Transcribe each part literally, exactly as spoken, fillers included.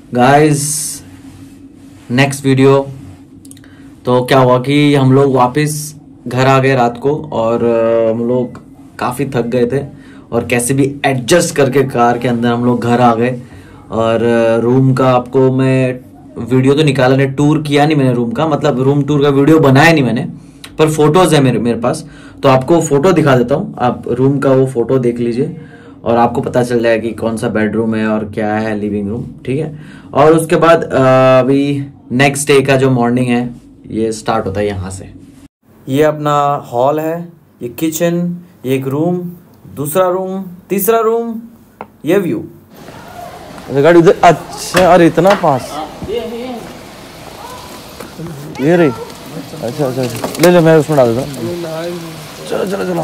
Guys next video तो क्या हुआ कि हम लोग वापस घर आ गए रात को और हम लोग काफ़ी थक गए थे और कैसे भी एडजस्ट करके कार के अंदर हम लोग घर आ गए। और रूम का आपको मैं वीडियो तो निकाला नहीं, टूर किया नहीं मैंने रूम का, मतलब रूम टूर का वीडियो बनाया नहीं मैंने, पर फोटोज है मेरे मेरे पास, तो आपको फोटो दिखा देता हूँ। आप रूम का वो फोटो देख लीजिए और आपको पता चल जाएगा कि कौन सा बेडरूम है और क्या है लिविंग रूम, ठीक है। और उसके बाद अभी नेक्स्ट डे का जो मॉर्निंग है ये स्टार्ट होता है यहाँ से। ये अपना हॉल है, ये किचन, ये एक रूम, दूसरा रूम, तीसरा रूम, ये व्यू। गाड़ी उधर, अच्छा अरे इतना पास, ये रही, अच्छा अच्छा ले ले मैं उसमें डाल देता हूँ। चलो चलो चलो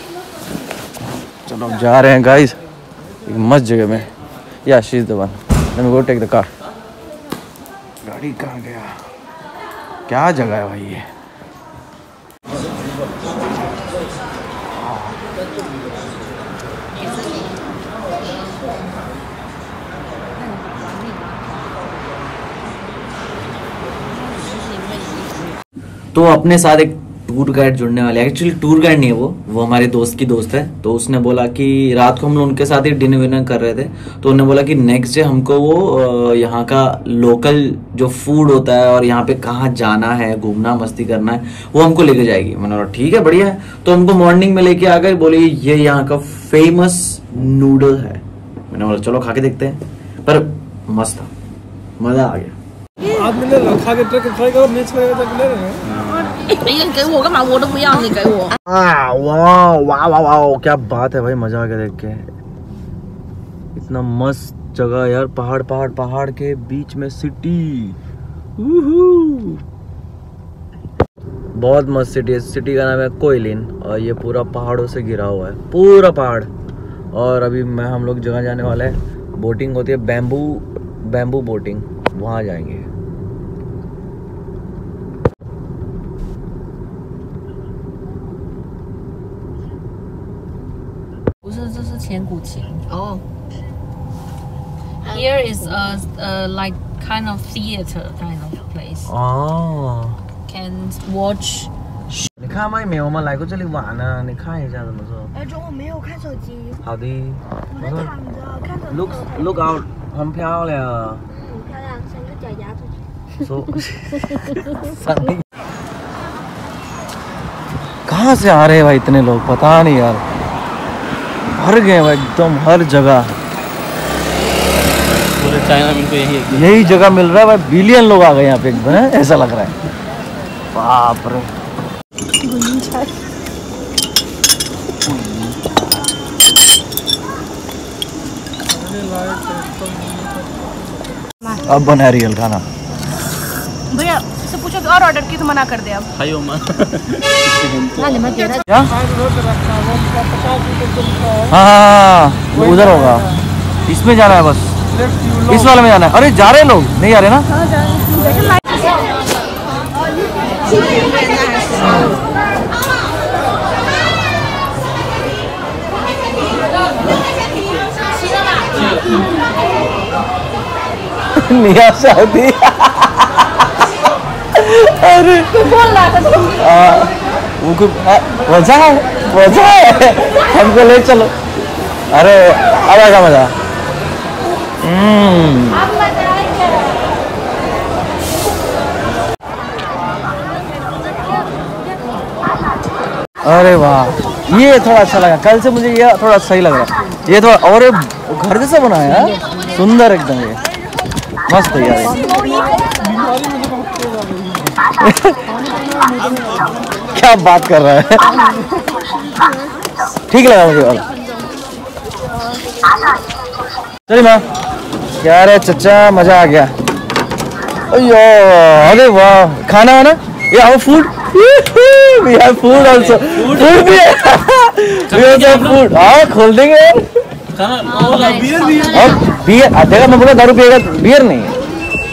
चलो जा रहे हैं गाइस एक मस्त जगह में। या she is the one, let me go take the car. गाड़ी कहाँ गया, क्या जगह है भाई ये। तो अपने साथ एक टूर गाइड जुड़ने वाले, एक्चुअली टूर गाइड नहीं है वो वो हमारे दोस्त की दोस्त है। तो उसने बोला कि रात को हम लोग उनके साथ ही डिनर विनर कर रहे थे, तो उन्होंने बोला कि नेक्स्ट डे हमको वो यहाँ का लोकल जो फूड होता है और यहाँ पे कहाँ जाना है, घूमना मस्ती करना है, वो हमको लेके जाएगी। मैंने बोला ठीक है बढ़िया है। तो हमको मॉर्निंग में लेके आ गए, बोले ये यहाँ का फेमस नूडल है। मैंने बोला चलो खा के देखते हैं, पर मस्त था, मजा आ गया। आप मिले खा के ट्राई ट्राई करो, नेक्स्ट टाइम तक ले रहे हैं। 你人给我干嘛？我都不要，你给我。 वाह वाह वाह वाह, क्या बात है भाई, मजा आ गया देख के। इतना मस्त जगह यार, पहाड़ पहाड़ पहाड़ के बीच में सिटी, बहुत मस्त सिटी है। सिटी का नाम है कोयलिन और ये पूरा पहाड़ों से घिरा हुआ है, पूरा पहाड़। और अभी मैं हम लोग जगह जाने वाले हैं, बोटिंग होती है, बैम्बू बैम्बू बोटिंग, वहाँ जाएंगे। 不是，这是千古情。哦。Here is a, a like kind of theater kind of place. 哦。 Can watch. 你看外面我们来过这里玩呢，你看一下怎么说？ 哎，中午没有看手机。好的。我在躺着看着。 Look look out， 很漂亮。 嗯，漂亮，伸个脚丫出去。 说。कहाँ से आ रहे हैं भाई इतने लोग, पता नहीं यार, भर गए भाई एकदम हर जगह। पूरे चाइना में इनको यही यही जगह मिल रहा है भाई, बिलियन लोग आ गए यहाँ पे एकदम, है ऐसा लग रहा है। बाप रे। अब बना रियल खाना। भैया से पूछो और ऑर्डर की तो मना कर दे अब। हायो मां। क्या? हाँ वो उधर होगा, इसमें जाना है बस, इस वाले में जाना है। अरे जा रहे हैं लोग, नहीं आ रहे ना? निया सऊदी। अरे वो वजह है, वजह है, हमको ले चलो। अरे अब आएगा मजा। अरे वाह, ये थोड़ा अच्छा लगा, कल से मुझे ये थोड़ा सही लग रहा है। ये थोड़ा और घर जैसा बनाया है, सुंदर एकदम, ये मस्त है यार। क्या बात कर रहा है, ठीक लगा मुझे वाला। चलिए माँ, क्या रे चचा, मजा आ गया। अयो अरे वाह, खाना है ना, ये आओ food, we have food also, food भी है, we have food, आओ खोल देंगे। बियर भी है, और बियर देखा, मैं बोला दारू पिएगा, बियर नहीं है।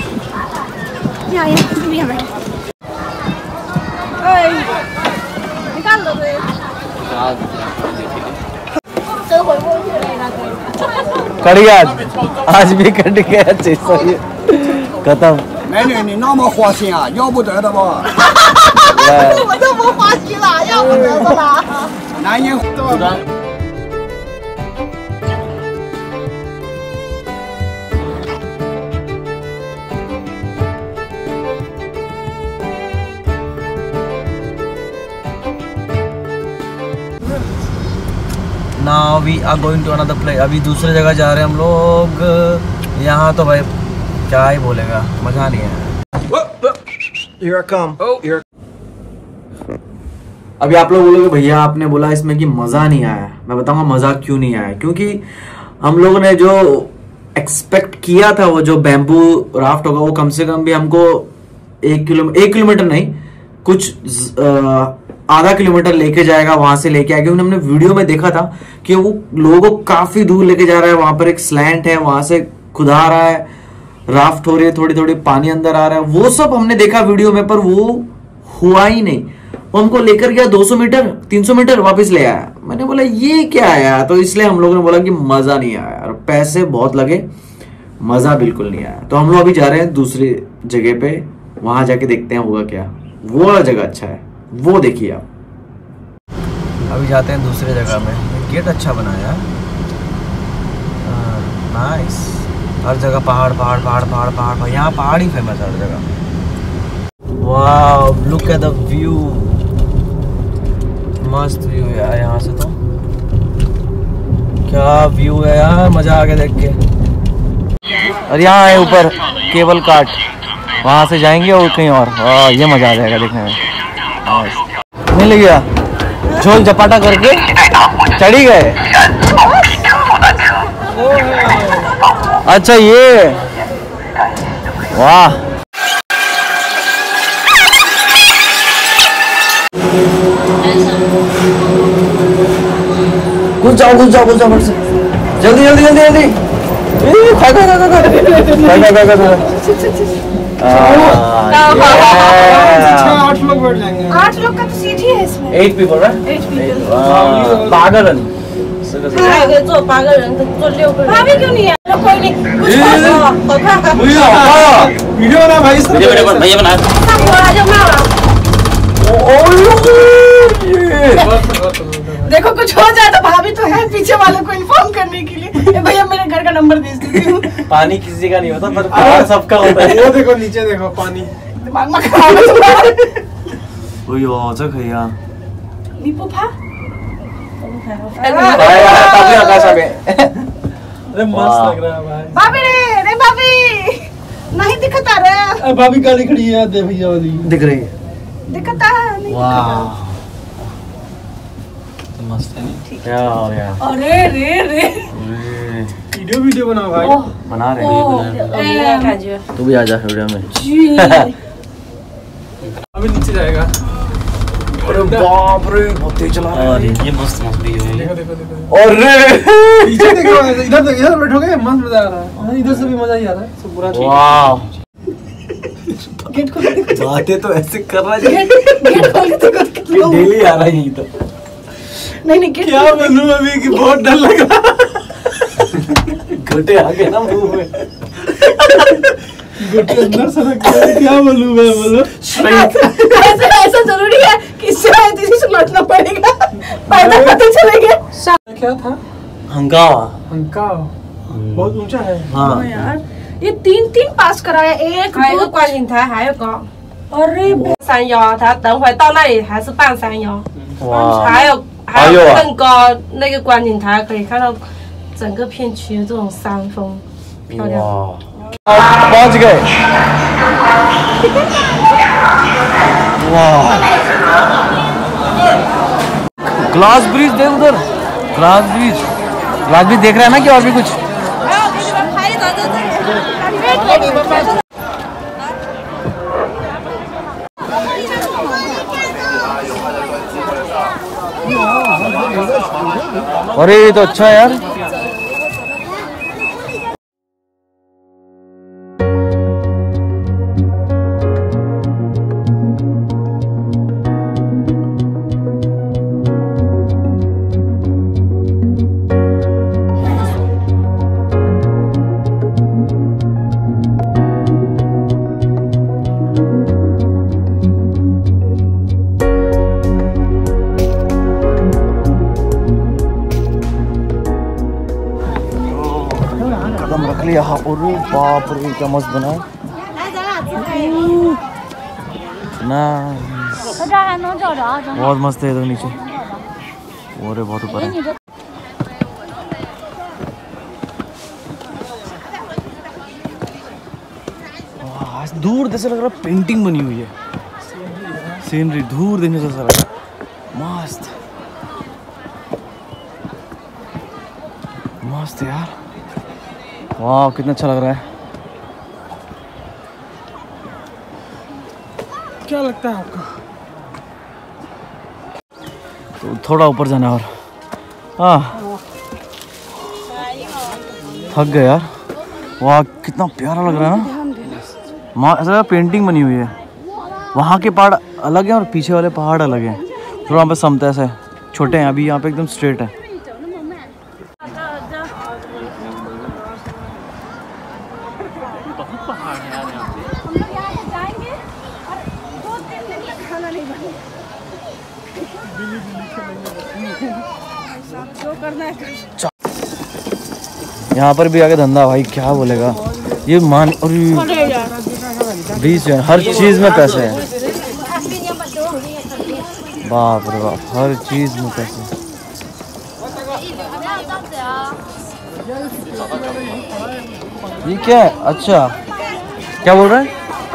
निकाल दो कड़ी आज आज भी कट गया, अच्छी सही है। खत्म। 美女，你那么花心啊，要不得的吧？ 我就不花心了，要不得的了。 男人。 Now we are going to another place। अभी दूसरे जगह जा रहे हैं हम लोग। यहाँ तो भाई क्या ही बोलेगा, मजा नहीं है। Here I come. Oh, here. अभी आप लोग बोलोगे भैया आपने बोला इसमें कि मजा नहीं आया। मैं बताऊंगा मजा क्यों नहीं आया। क्योंकि हम लोगों ने जो एक्सपेक्ट किया था वो जो बैम्बू राफ्ट होगा वो कम से कम भी हमको एक किलो एक किलोमीटर नहीं कुछ आ, आधा किलोमीटर लेके जाएगा, वहां से लेके आएगा। क्योंकि हमने वीडियो में देखा था कि वो लोगों को काफी दूर लेके जा रहा है। वहां पर एक स्लैंट है, वहां से खुदा आ रहा है, राफ्ट हो रही है, थोड़ी थोड़ी पानी अंदर आ रहा है। वो सब हमने देखा वीडियो में, पर वो हुआ ही नहीं। वो हमको लेकर गया दो सौ मीटर तीन सौ मीटर वापस ले आया। मैंने बोला ये क्या आया, तो इसलिए हम लोगों ने बोला कि मजा नहीं आया और पैसे बहुत लगे, मजा बिल्कुल नहीं आया। तो हम लोग अभी जा रहे हैं दूसरी जगह पे, वहां जाके देखते हैं होगा क्या। वो वाला जगह अच्छा है, वो देखिए आप। अभी जाते हैं दूसरी जगह में। गेट अच्छा बनाया, नाइस। हर जगह पहाड़ पहाड़ पहाड़ पहाड़ पहाड़, यहाँ पहाड़ ही फेमस है हर जगह। वाह, लुक एट द व्यू, मस्त व्यू है यार। यहाँ से तो क्या व्यू है यार, मजा आ गया देख के। और यहाँ है ऊपर केबल कार्ट, वहाँ से जाएंगे और कहीं और। वाह, ये मजा आ जाएगा देखने में। मिल गया, झोल झपाटा करके चढ़ी गए। अच्छा ये, वाह। घुस जाओ घुस जाओ घुस जाओ, जल्दी जल्दी जल्दी जल्दी। खा खा खा खा खा खा खा आठ लोग बैठ जाएंगे। आठ लोग का तो सीट ही है इसमें। Eight people, right? Eight people。 八个人。 还可以坐八个人，坐六个人。भाभी क्यों नहीं है? कोई नहीं, कुछ好看。 भैया वीडियो बना भाई, इस तरह वीडियो बना, भैया बना। सब बोला जो मैं देखो कुछ हो जाए तो भाभी तो है पीछे वालों को इन्फॉर्म करने के लिए। ए भैया मेरे घर का नंबर दे दीजिए। पानी किसी का नहीं होता, पर प्यार सबका होता है। वो देखो नीचे देखो पानी। दिमाग में खराब है तुम्हारा। 哎呦，这可以啊！ 你不怕？ 哎呀，大不了在上面。 अरे मस्त लग रहा है भाई। भाभी रे रे भाभी नहीं दिखता रे। अरे भाभी गाड़ी खड़ी है, दे भैया वाली दिख रही है। दिखता नहीं। वाह, मस्त है नहीं? क्या हो गया? अरे रे रे वीडियो वीडियो बना भाई। बना रहे हैं। तू भी आ जा वीडियो में। अभी नीचे जाएगा। अरे बाप रे, बहुत तेज चला रहा है। ये मस्त मस्त वीडियो है। देखो देखो देखो। अरे पीछे देखो, इधर देखो, इधर बैठोगे मस्त मजा आ रहा है। हाँ, इधर से भी मजा ही आ रहा है। सब पूरा वाह, गेट खोल दे। बातें तो ऐसे कर रहा है गेट खोल दे। डेली आ रहा है यही तो। नहीं नहीं गेट क्या बोलूं अभी कि बहुत डर लग रहा। घुटे आ गए ना मुंह में। घुटे अंदर से लग गया। क्या बोलूं मैं, बोलो। ऐसा ऐसा जरूरी है कि शायद इसी से लौटना पड़ेगा। पैदल पता चलेगा। क्या था? हंगामा। हंका बहुत ऊंचा है। हाँ यार ये तीन तीन पास कराया, एक 还有一个观景台，还有个 अरे 山腰，它等会到那里还是半山腰， वाह, 还有还还有啊有更高那个观景台可以看到整个片区的这种山峰，漂亮。 वाह, पहुंच गए। वाह, ग्लास ब्रिज देख उधर, ग्लास ब्रिज। ग्लास ब्रिज देख रहा है ना कि और भी कुछ? अरे ये तो अच्छा है यार। कदम रख लिया। अरे बाप रे क्या मस्त बना है ना, बहुत मस्त है इधर नीचे। और बहुत ऊपर है। दूर जैसे लग रहा पेंटिंग बनी हुई है, सीनरी दूर देखने से ऐसा लग रहा मस्त मस्त यार। वाह कितना अच्छा लग रहा है। क्या लगता है आपका? तो थोड़ा ऊपर जाना है और हाँ थक गए यार। वाह कितना प्यारा लग रहा है ना, माँ ऐसा पेंटिंग बनी हुई है। वहाँ के पहाड़ अलग हैं और पीछे वाले पहाड़ अलग हैं। थोड़ा वहाँ पे समतल है, छोटे हैं। अभी यहाँ पे एकदम स्ट्रेट है। यहाँ पर भी आगे धंधा भाई क्या बोलेगा ये मान। और बीच में हर चीज में पैसे हैं। बाप रे बाप हर चीज में पैसे। ये क्या है? अच्छा क्या बोल रहे हैं?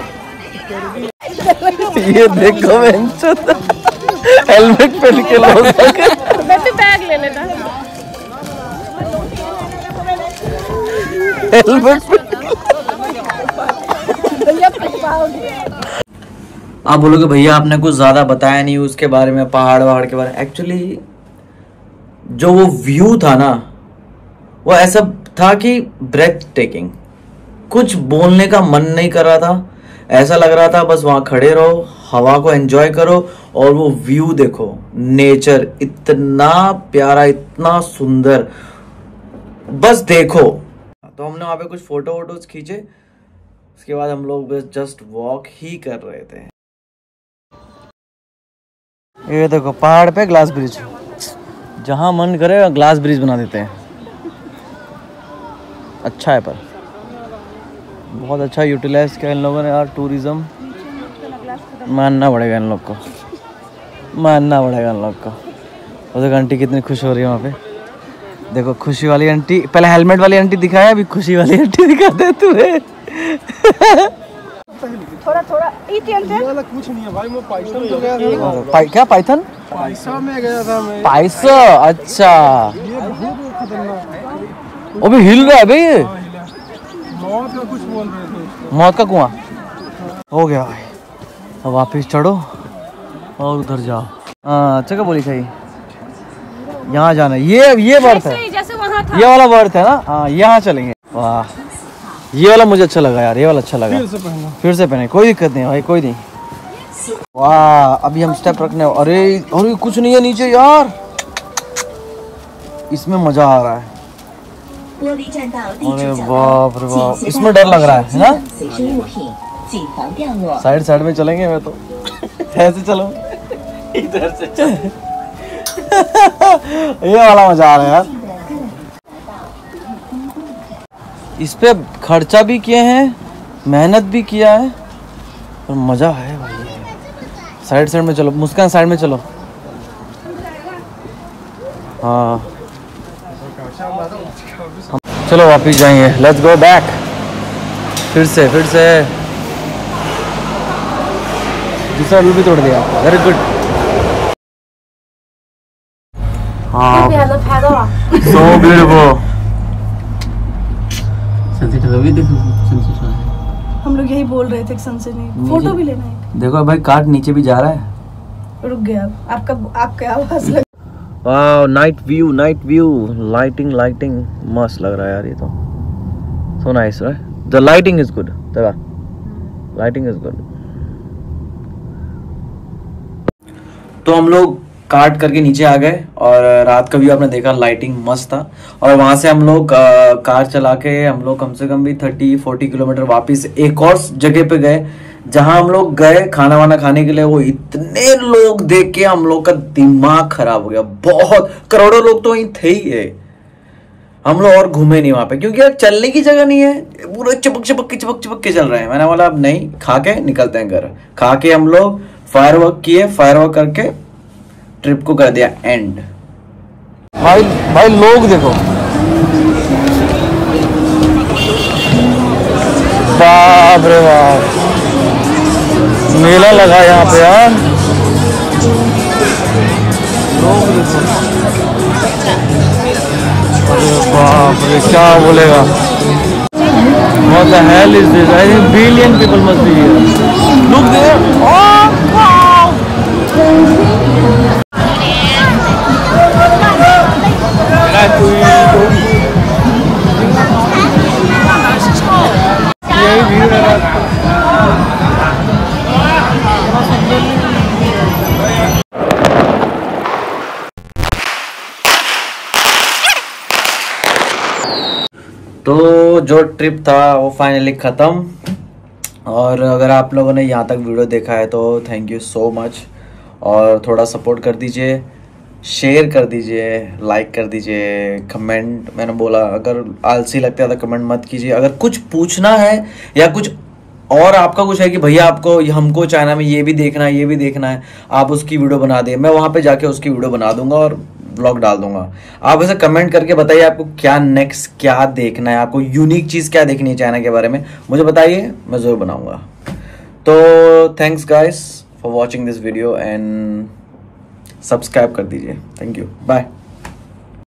ये देखो हेलमेट पहन के लोग बैग ले लेना। हेलमेट आप बोलोगे भैया आपने कुछ ज्यादा बताया नहीं उसके बारे में, पहाड़ वहाड़ के बारे में। एक्चुअली जो वो व्यू था ना वो ऐसा था कि ब्रेथ टेकिंग, कुछ बोलने का मन नहीं कर रहा था। ऐसा लग रहा था बस वहां खड़े रहो, हवा को एंजॉय करो और वो व्यू देखो। नेचर इतना प्यारा, इतना सुंदर, बस देखो। तो हमने वहां पे कुछ फोटो वोटोज खींचे, उसके बाद हम लोग बस जस्ट वॉक ही कर रहे थे। ये देखो पहाड़ पे ग्लास ब्रिज, जहां मन करे ग्लास ब्रिज बना देते हैं। अच्छा है पर बहुत अच्छा यूटिलाइज किया इन लोगों ने यार। टूरिज्म मानना पड़ेगा इन लोग को, मानना पड़ेगा इन लोग को। और देखो आंटी कितनी खुश हो रही है वहाँ पे। देखो खुशी वाली आंटी, पहले हेलमेट वाली आंटी दिखाया, अभी खुशी वाली आंटी दिखाते तुम्हें। थोड़ा थोड़ा ये वाला कुछ नहीं है भाई, मैं पाइथन तो गया था। पाइ, क्या पाइथन? पाइसा में गया था मैं। पाइसा अच्छा। ये बहुत खतरनाक। वो भी हिल रहा है भाई ये। मौत का कुछ बोल रहे थे। मौत का कुआं हो गया भाई। अब वापिस चढ़ो और उधर जाओ। हाँ अच्छा क्या बोली सही, यहाँ जाना। ये ये बर्थ है, जैसे वहाँ था। ये वाला बर्थ है ना। हाँ यहाँ चलेंगे। वाह ये वाला मुझे अच्छा लगा यार, ये वाला अच्छा लगा। फिर से पहनना, फिर से पहने, कोई दिक्कत नहीं भाई, कोई नहीं। वाह अभी हम स्टेप रखने। अरे अरे कुछ नहीं है नीचे यार, इसमें मजा आ रहा है। अरे बाप रे बाप, इसमें डर लग रहा है ना। साइड साइड में चलेंगे, मैं तो ऐसे चलो इधर से चल। ये वाला मजा आ रहा है यार। इस पे खर्चा भी किए हैं, मेहनत भी किया है और मजा है भाई। साइड साइड में चलो, मुस्कान साइड में चलो। हाँ चलो वापिस जाएंगे, लेट्स गो बैक। फिर से फिर से दूसरा रूल भी तोड़ दिया, वेरी गुड। हाँ सो ब्यूटीफुल। हम लोग यही बोल रहे थे सनसेट नहीं, फोटो भी लेना है। देखो भाई कार्ड नीचे भी जा रहा है। रुक गया आपका आपका आवाज लग। वाह night view, night view, lighting lighting मस्त लग रहा है यार। ये तो so nice right, the lighting is good. देखा लाइटिंग इज गुड। तो हम लोग काट करके नीचे आ गए और रात का व्यू आपने देखा, लाइटिंग मस्त था। और वहां से हम लोग कार चला के हम लोग कम से कम भी थर्टी फोर्टी किलोमीटर वापस एक और जगह पे गए, जहां हम लोग गए खाना वाना खाने के लिए। वो इतने लोग देख के हम लोग का दिमाग खराब हो गया, बहुत करोड़ों लोग तो वहीं थे ही है। हम लोग और घूमे नहीं वहां पे, क्योंकि यार चलने की जगह नहीं है, पूरा चिपक चिपक के चिपक चिपक के चल रहे हैं। मैंने बोला अब नहीं, खा के निकलते हैं घर। खा के हम लोग फायर वर्क किए, फायर वर्क करके ट्रिप को कर दिया एंड। भाई भाई लोग देखो, बाप रे बाप, मेला लगा यहाँ पे यार। लोग देखो, अरे बाप रे, क्या बोलेगा। What the hell is this? I think billion people must be here. Look there. Oh wow. यही भीड़ है। तो जो ट्रिप था वो फाइनली ख़त्म। और अगर आप लोगों ने यहाँ तक वीडियो देखा है तो थैंक यू सो मच। और थोड़ा सपोर्ट कर दीजिए, शेयर कर दीजिए, लाइक कर दीजिए, कमेंट। मैंने बोला अगर आलसी लगता है तो कमेंट मत कीजिए। अगर कुछ पूछना है या कुछ और आपका कुछ है कि भैया आपको हमको चाइना में ये भी देखना है, ये भी देखना है, आप उसकी वीडियो बना दें, मैं वहाँ पे जाके उसकी वीडियो बना दूंगा और व्लॉग डाल दूंगा। आप ऐसे कमेंट करके बताइए आपको क्या नेक्स्ट क्या देखना है, आपको यूनिक चीज़ क्या देखनी है चाइना के बारे में, मुझे बताइए, मैं ज़रूर बनाऊंगा। तो thanks guys for watching this video and subscribe कर दीजिए। Thank you, bye.